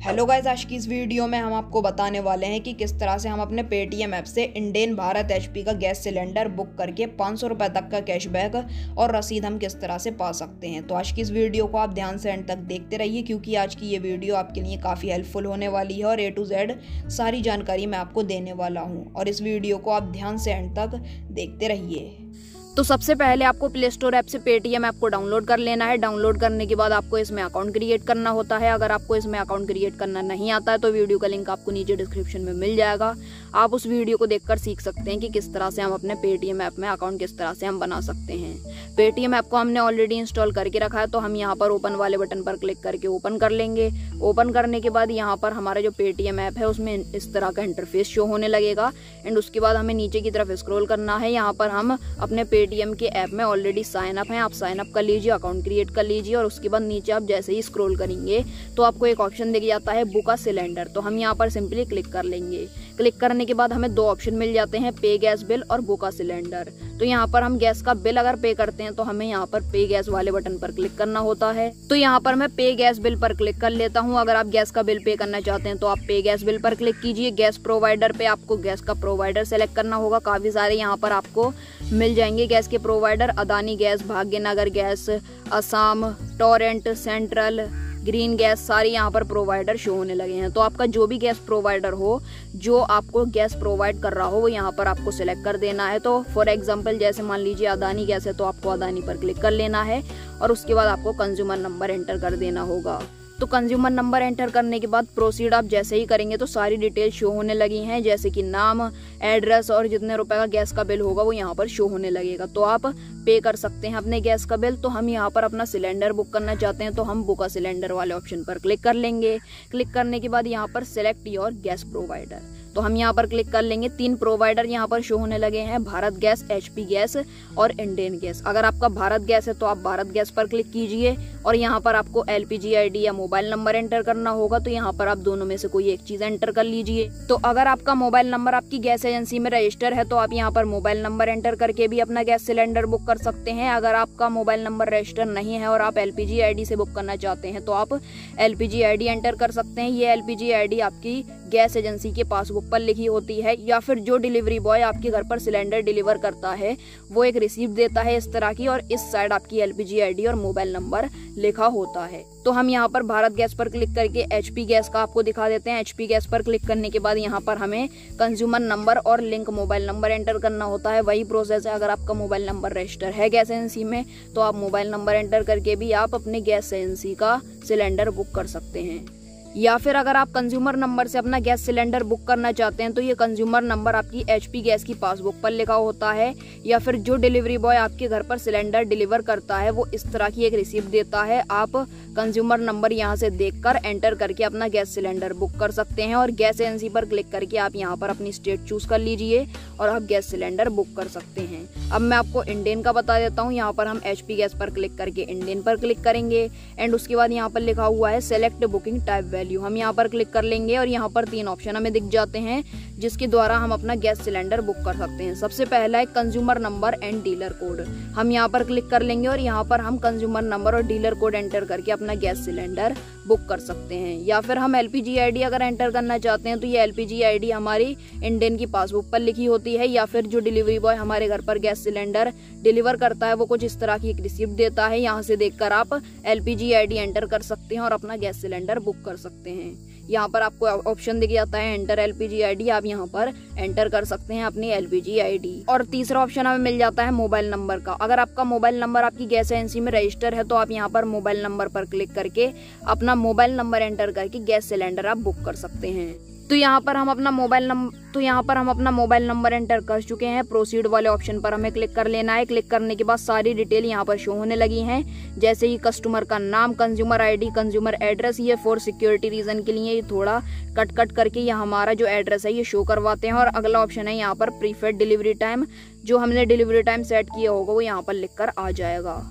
Hello guys, आज की इस वीडियो में हम आपको बताने वाले हैं कि किस तरह से हम अपने पेटीएम ऐप से इंडेन भारत एचपी का गैस सिलेंडर बुक करके 500 रुपये तक का कैशबैक और रसीद हम किस तरह से पा सकते हैं। तो आज की इस वीडियो को आप ध्यान से एंड तक देखते रहिए, क्योंकि आज की ये वीडियो आपके लिए काफ़ी हेल्पफुल होने वाली है और A to Z सारी जानकारी मैं आपको देने वाला हूँ। और इस वीडियो को आप ध्यान से एंड तक देखते रहिए। तो सबसे पहले आपको प्ले स्टोर ऐप से पेटीएम ऐप को डाउनलोड कर लेना है। डाउनलोड करने के बाद आपको इसमें अकाउंट क्रिएट करना होता है। अगर आपको इसमें अकाउंट क्रिएट करना नहीं आता है तो वीडियो का लिंक आपको नीचे डिस्क्रिप्शन में मिल जाएगा। आप उस वीडियो को देखकर सीख सकते हैं कि किस तरह से हम अपने पेटीएम ऐप में अकाउंट किस तरह से हम बना सकते हैं। पेटीएम ऐप को हमने ऑलरेडी इंस्टॉल करके रखा है, तो हम यहाँ पर ओपन वाले बटन पर क्लिक करके ओपन कर लेंगे। ओपन करने के बाद यहाँ पर हमारा जो पेटीएम ऐप है उसमें इस तरह का इंटरफेस शो होने लगेगा। एंड उसके बाद हमें नीचे की तरफ स्क्रॉल करना है। यहाँ पर हम अपने पेटीएम के ऐप में ऑलरेडी साइन अप हैं, आप साइन अप कर लीजिए, अकाउंट क्रिएट कर लीजिए। और उसके बाद नीचे आप जैसे ही स्क्रॉल करेंगे तो आपको एक ऑप्शन दिख जाता है बुक अ सिलेंडर। तो हम यहाँ पर सिंपली क्लिक कर लेंगे। क्लिक करने के बाद हमें दो ऑप्शन मिल जाते हैं, पे गैस बिल और बुक अ सिलेंडर। तो यहाँ पर हम गैस का बिल अगर पे करते हैं तो हमें यहाँ पर पे गैस वाले बटन पर क्लिक करना होता है। तो यहाँ पर मैं पे गैस बिल पर क्लिक कर लेता हूँ। अगर आप गैस का बिल पे करना चाहते हैं तो आप पे गैस बिल पर क्लिक कीजिए। गैस प्रोवाइडर पे आपको गैस का प्रोवाइडर सेलेक्ट करना होगा। काफी सारे यहाँ पर आपको मिल जाएंगे गैस के provider, Adani gas, Bhagyanagar gas, Assam, Torrent, Central, Green Gas, सारे यहाँ पर प्रोवाइडर शो होने लगे हैं। तो आपका जो भी गैस प्रोवाइडर हो, जो आपको गैस प्रोवाइड कर रहा हो, वो यहाँ पर आपको सिलेक्ट कर देना है। तो फॉर एग्जांपल जैसे मान लीजिए अदानी गैस है तो आपको अदानी पर क्लिक कर लेना है और उसके बाद आपको कंज्यूमर नंबर एंटर कर देना होगा। तो कंज्यूमर नंबर एंटर करने के बाद प्रोसीड आप जैसे ही करेंगे तो सारी डिटेल शो होने लगी हैं, जैसे कि नाम, एड्रेस और जितने रुपए का गैस का बिल होगा वो यहाँ पर शो होने लगेगा। तो आप पे कर सकते हैं अपने गैस का बिल। तो हम यहाँ पर अपना सिलेंडर बुक करना चाहते हैं तो हम बुक अ सिलेंडर वाले ऑप्शन पर क्लिक कर लेंगे। क्लिक करने के बाद यहाँ पर सिलेक्ट योर गैस प्रोवाइडर, तो हम यहाँ पर क्लिक कर लेंगे। 3 प्रोवाइडर यहाँ पर शो होने लगे हैं, भारत गैस, एचपी गैस और इंडेन गैस। अगर आपका भारत गैस है तो आप भारत गैस पर क्लिक कीजिए और यहाँ पर आपको एलपीजी आईडी या मोबाइल नंबर एंटर करना होगा। तो यहाँ पर आप दोनों में से कोई एक चीज एंटर कर लीजिए। तो अगर आपका मोबाइल नंबर आपकी गैस एजेंसी में रजिस्टर है तो आप यहाँ पर मोबाइल नंबर एंटर करके भी अपना गैस सिलेंडर बुक कर सकते हैं। अगर आपका मोबाइल नंबर रजिस्टर नहीं है और आप एलपीजी आईडी से बुक करना चाहते हैं तो आप एलपीजी आईडी एंटर कर सकते हैं। ये एलपीजी आईडी आपकी गैस एजेंसी के पासबुक पर लिखी होती है, या फिर जो डिलीवरी बॉय आपके घर पर सिलेंडर डिलीवर करता है वो एक रिसीप्ट देता है इस तरह की, और इस साइड आपकी एलपीजी आईडी और मोबाइल नंबर लिखा होता है। तो हम यहाँ पर भारत गैस पर क्लिक करके एचपी गैस का आपको दिखा देते हैं। एचपी गैस पर क्लिक करने के बाद यहाँ पर हमें कंज्यूमर नंबर और लिंक मोबाइल नंबर एंटर करना होता है। वही प्रोसेस है, अगर आपका मोबाइल नंबर रजिस्टर है गैस एजेंसी में तो आप मोबाइल नंबर एंटर करके भी आप अपने गैस एजेंसी का सिलेंडर बुक कर सकते हैं। या फिर अगर आप कंज्यूमर नंबर से अपना गैस सिलेंडर बुक करना चाहते हैं तो ये कंज्यूमर नंबर आपकी एचपी गैस की पासबुक पर लिखा होता है, या फिर जो डिलीवरी बॉय आपके घर पर सिलेंडर डिलीवर करता है वो इस तरह की एक रिसीप्ट देता है। आप कंज्यूमर नंबर यहाँ से देखकर एंटर करके अपना गैस सिलेंडर बुक कर सकते हैं और गैस एजेंसी पर क्लिक करके आप यहाँ पर अपनी स्टेट चूज कर लीजिए और आप गैस सिलेंडर बुक कर सकते हैं। अब मैं आपको इंडेन का बता देता हूँ। यहाँ पर हम एचपी गैस पर क्लिक करके इंडेन पर क्लिक करेंगे एंड उसके बाद यहाँ पर लिखा हुआ है सेलेक्ट बुकिंग टाइप वैल्यू। हम यहाँ पर क्लिक कर लेंगे और यहाँ पर 3 ऑप्शन हमें दिख जाते हैं जिसके द्वारा हम अपना गैस सिलेंडर बुक कर सकते हैं। सबसे पहला है consumer number and dealer code. हम यहाँ पर क्लिक कर लेंगे और यहाँ पर हम कंज्यूमर नंबर और डीलर कोड एंटर करके अपना गैस सिलेंडर बुक कर सकते हैं। या फिर हम एलपीजी आईडी अगर एंटर करना चाहते हैं तो ये एलपीजी आईडी हमारी इंडेन की पासबुक पर लिखी होती है, या फिर जो डिलीवरी बॉय हमारे घर पर गैस सिलेंडर डिलीवर करता है वो कुछ इस तरह की एक रिसिप्ट देता है। यहाँ से देखकर आप एलपीजी आईडी एंटर कर सकते हैं और अपना गैस सिलेंडर बुक कर सकते हैं। यहाँ पर आपको ऑप्शन दिख जाता है एंटर एलपीजी आईडी, आप यहाँ पर एंटर कर सकते हैं अपनी एलपीजी आईडी। और तीसरा ऑप्शन हमें मिल जाता है मोबाइल नंबर का। अगर आपका मोबाइल नंबर आपकी गैस एजेंसी में रजिस्टर है तो आप यहाँ पर मोबाइल नंबर पर क्लिक करके अपना मोबाइल नंबर एंटर करके गैस सिलेंडर आप बुक कर सकते हैं। तो यहाँ पर हम अपना मोबाइल नंबर एंटर कर चुके हैं। प्रोसीड वाले ऑप्शन पर हमें क्लिक कर लेना है। क्लिक करने के बाद सारी डिटेल यहाँ पर शो होने लगी हैं, जैसे ही कस्टमर का नाम, कंज्यूमर आईडी, कंज्यूमर एड्रेस। ये फॉर सिक्योरिटी रीजन के लिए थोड़ा कट करके ये हमारा जो एड्रेस है ये शो करवाते हैं। और अगला ऑप्शन है यहाँ पर प्रीफर्ड डिलीवरी टाइम, जो हमने डिलीवरी टाइम सेट किया होगा वो यहाँ पर लिख कर आ जाएगा।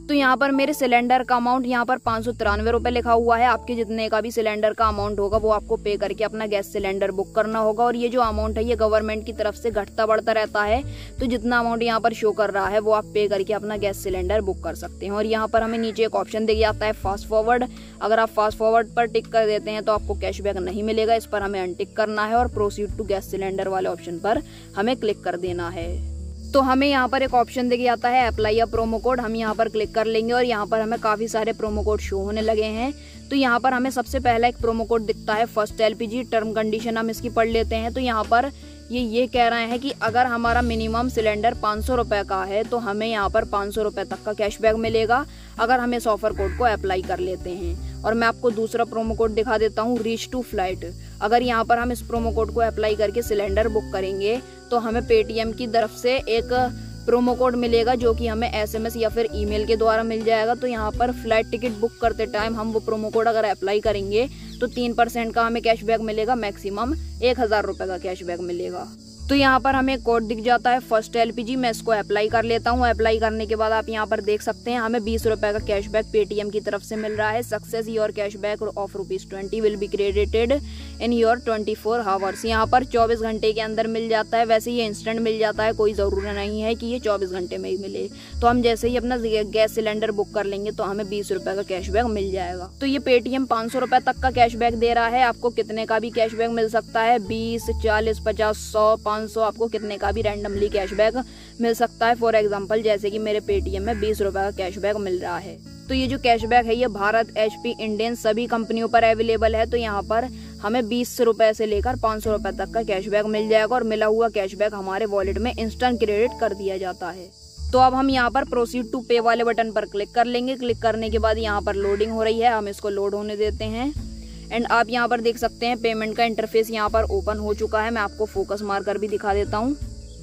तो यहाँ पर मेरे सिलेंडर का अमाउंट यहाँ पर 593 रुपये लिखा हुआ है। आपके जितने का भी सिलेंडर का अमाउंट होगा वो आपको पे करके अपना गैस सिलेंडर बुक करना होगा। और ये जो अमाउंट है ये गवर्नमेंट की तरफ से घटता बढ़ता रहता है, तो जितना अमाउंट यहाँ पर शो कर रहा है वो आप पे करके अपना गैस सिलेंडर बुक कर सकते हैं। और यहाँ पर हमें नीचे एक ऑप्शन दिया जाता है फास्ट फॉरवर्ड। अगर आप फास्ट फॉरवर्ड पर टिक कर देते हैं तो आपको कैशबैक नहीं मिलेगा, इस पर हमें अनटिक करना है और प्रोसीड टू गैस सिलेंडर वाले ऑप्शन पर हमें क्लिक कर देना है। तो हमें यहाँ पर एक ऑप्शन दिया जाता है अप्लाई अ प्रोमो कोड, हम यहाँ पर क्लिक कर लेंगे और यहाँ पर हमें काफ़ी सारे प्रोमो कोड शो होने लगे हैं। तो यहाँ पर हमें सबसे पहला एक प्रोमो कोड दिखता है फर्स्ट एलपीजी। टर्म कंडीशन हम इसकी पढ़ लेते हैं। तो यहाँ पर ये कह रहे हैं कि अगर हमारा मिनिमम सिलेंडर 500 रुपये का है तो हमें यहाँ पर 500 रुपये तक का कैशबैक मिलेगा अगर हम इस ऑफर कोड को अप्लाई कर लेते हैं। और मैं आपको दूसरा प्रोमो कोड दिखा देता हूँ, रीच टू फ्लाइट। अगर यहाँ पर हम इस प्रोमो कोड को अप्लाई करके सिलेंडर बुक करेंगे तो हमें पेटीएम की तरफ से एक प्रोमो कोड मिलेगा जो कि हमें एसएमएस या फिर ईमेल के द्वारा मिल जाएगा। तो यहाँ पर फ्लाइट टिकट बुक करते टाइम हम वो प्रोमो कोड अगर अप्लाई करेंगे तो 3% का हमें कैशबैक मिलेगा, मैक्सिमम 1000 रुपये का कैशबैक मिलेगा। तो यहाँ पर हमें कोड दिख जाता है फर्स्ट एलपीजी। मैं इसको अप्लाई कर लेता हूँ। अप्लाई करने के बाद आप यहाँ पर देख सकते हैं हमें 20 रुपये का कैशबैक पेटीएम की तरफ से मिल रहा है। Success your cashback of ₹20 will be credited in your 24 hours. यहाँ पर 24 घंटे के अंदर मिल जाता है। वैसे ये इंस्टेंट मिल जाता है, कोई ज़रूरी नहीं है कि ये 24 घंटे में ही मिले। तो हम जैसे ही अपना गैस सिलेंडर बुक कर लेंगे तो हमें 20 रुपये का कैशबैक मिल जाएगा। तो ये पेटीएम 500 रुपये तक का कैशबैक दे रहा है। आपको कितने का भी कैशबैक मिल सकता है, 20, 40, 50, 100, 500, आपको कितने का भी रैंडमली कैशबैक मिल सकता है। फॉर एग्जांपल जैसे कि मेरे पेटीएम में 20 रुपये का कैशबैक मिल रहा है। तो ये जो कैशबैक है ये भारत, एचपी, इंडेन सभी कंपनियों पर अवेलेबल है। तो यहाँ पर हमें 20 रुपये से लेकर 500 रुपये तक का कैशबैक मिल जाएगा और मिला हुआ कैशबैक हमारे वॉलेट में इंस्टेंट क्रेडिट कर दिया जाता है। तो अब हम यहाँ पर प्रोसीड टू पे वाले बटन पर क्लिक कर लेंगे। क्लिक करने के बाद यहाँ पर लोडिंग हो रही है, हम इसको लोड होने देते हैं। एंड आप यहाँ पर देख सकते हैं पेमेंट का इंटरफेस यहाँ पर ओपन हो चुका है। मैं आपको फोकस मारकर भी दिखा देता हूँ।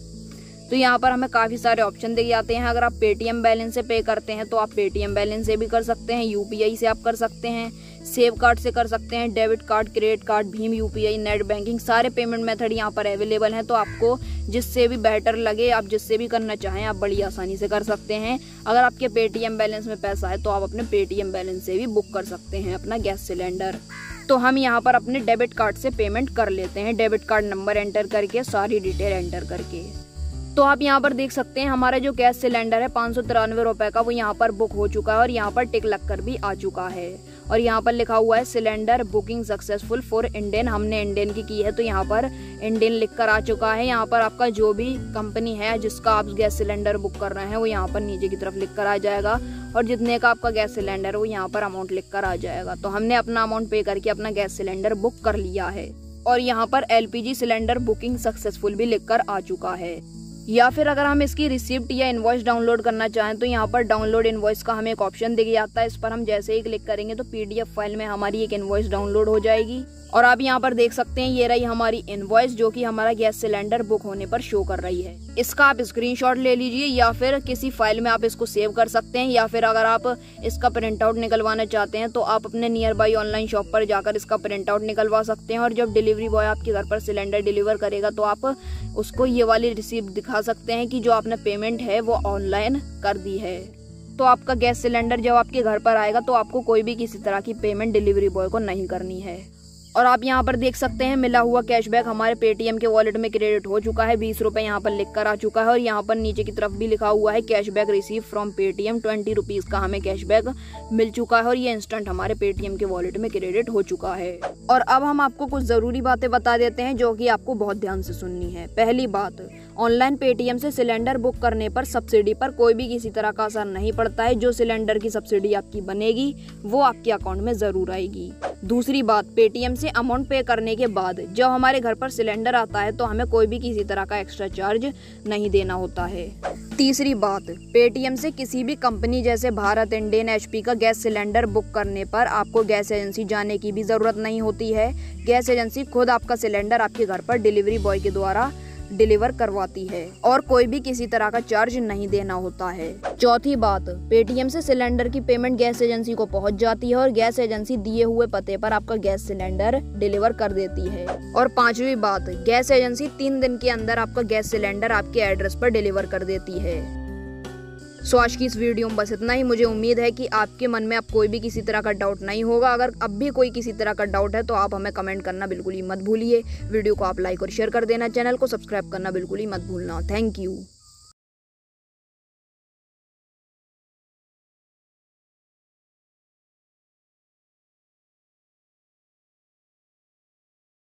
तो यहाँ पर हमें काफ़ी सारे ऑप्शन दिए जाते हैं। अगर आप पेटीएम बैलेंस से पे करते हैं तो आप पेटीएम बैलेंस से भी कर सकते हैं, यूपीआई से आप कर सकते हैं, सेव कार्ड से कर सकते हैं, डेबिट कार्ड, क्रेडिट कार्ड, भीम यूपीआई, नेट बैंकिंग, सारे पेमेंट मेथड यहाँ पर अवेलेबल हैं। तो आपको जिससे भी बेटर लगे, आप जिससे भी करना चाहें आप बड़ी आसानी से कर सकते हैं। अगर आपके पेटीएम बैलेंस में पैसा है तो आप अपने पेटीएम बैलेंस से भी बुक कर सकते हैं अपना गैस सिलेंडर। तो हम यहाँ पर अपने डेबिट कार्ड से पेमेंट कर लेते हैं, डेबिट कार्ड नंबर एंटर करके, सारी डिटेल एंटर करके। तो आप यहाँ पर देख सकते हैं हमारा जो गैस सिलेंडर है 593 रुपये का वो यहाँ पर बुक हो चुका है और यहाँ पर टिक लगकर भी आ चुका है। और यहाँ पर लिखा हुआ है cylinder booking successful for Indane, हमने इंडेन की है तो यहाँ पर इंडेन लिखकर आ चुका है। यहाँ पर आपका जो भी कंपनी है जिसका आप गैस सिलेंडर बुक कर रहे हैं वो यहाँ पर नीचे की तरफ लिखकर आ जाएगा और जितने का आपका गैस सिलेंडर है वो यहाँ पर अमाउंट लिखकर आ जाएगा। तो हमने अपना अमाउंट पे करके अपना गैस सिलेंडर बुक कर लिया है और यहाँ पर एलपीजी सिलेंडर बुकिंग सक्सेसफुल भी लिखकर आ चुका है। या फिर अगर हम इसकी रिसिप्ट या इनवॉइस डाउनलोड करना चाहें तो यहाँ पर डाउनलोड इनवॉइस का हमें एक ऑप्शन दिया जाता है। इस पर हम जैसे ही क्लिक करेंगे तो पीडीएफ फाइल में हमारी एक इनवॉइस डाउनलोड हो जाएगी और आप यहाँ पर देख सकते हैं ये रही हमारी इनवॉइस जो कि हमारा गैस सिलेंडर बुक होने पर शो कर रही है। इसका आप स्क्रीनशॉट ले लीजिए या फिर किसी फाइल में आप इसको सेव कर सकते हैं या फिर अगर आप इसका प्रिंट आउट निकलवाना चाहते हैं तो आप अपने नियर बाई ऑनलाइन शॉप पर जाकर इसका प्रिंट आउट निकलवा सकते हैं और जब डिलीवरी बॉय आपके घर पर सिलेंडर डिलीवर करेगा तो आप उसको ये वाली रिसीप्ट दिखा सकते हैं कि जो आपने पेमेंट है वो ऑनलाइन कर दी है। तो आपका गैस सिलेंडर जब आपके घर पर आएगा तो आपको कोई भी किसी तरह की पेमेंट डिलीवरी बॉय को नहीं करनी है। और आप यहाँ पर देख सकते हैं मिला हुआ कैशबैक हमारे पेटीएम के वॉलेट में क्रेडिट हो चुका है, 20 रुपये यहाँ पर लिख कर आ चुका है और यहाँ पर नीचे की तरफ भी लिखा हुआ है cashback receive from Paytm, 20 rupees का हमें कैशबैक मिल चुका है और ये इंस्टेंट हमारे पेटीएम के वॉलेट में क्रेडिट हो चुका है। और अब हम आपको कुछ ज़रूरी बातें बता देते हैं जो कि आपको बहुत ध्यान से सुननी है। पहली बात, ऑनलाइन पेटीएम से सिलेंडर बुक करने पर सब्सिडी पर कोई भी किसी तरह का असर नहीं पड़ता है। जो सिलेंडर की सब्सिडी आपकी बनेगी वो आपके अकाउंट में ज़रूर आएगी। दूसरी बात, पेटीएम से अमाउंट पे करने के बाद जब हमारे घर पर सिलेंडर आता है तो हमें कोई भी किसी तरह का एक्स्ट्रा चार्ज नहीं देना होता है। तीसरी बात, पेटीएम से किसी भी कंपनी जैसे भारत, इंडेन, एचपी का गैस सिलेंडर बुक करने पर आपको गैस एजेंसी जाने की भी ज़रूरत नहीं होती है। गैस एजेंसी खुद आपका सिलेंडर आपके घर पर डिलीवरी बॉय के द्वारा डिलीवर करवाती है और कोई भी किसी तरह का चार्ज नहीं देना होता है। चौथी बात, पेटीएम से सिलेंडर की पेमेंट गैस एजेंसी को पहुंच जाती है और गैस एजेंसी दिए हुए पते पर आपका गैस सिलेंडर डिलीवर कर देती है। और पांचवी बात, गैस एजेंसी 3 दिन के अंदर आपका गैस सिलेंडर आपके एड्रेस पर डिलीवर कर देती है। सो आज की इस वीडियो में बस इतना ही। मुझे उम्मीद है कि आपके मन में अब कोई भी किसी तरह का डाउट नहीं होगा। अगर अब भी कोई किसी तरह का डाउट है तो आप हमें कमेंट करना बिल्कुल ही मत भूलिए। वीडियो को आप लाइक और शेयर कर देना, चैनल को सब्सक्राइब करना बिल्कुल ही मत भूलना। Thank you.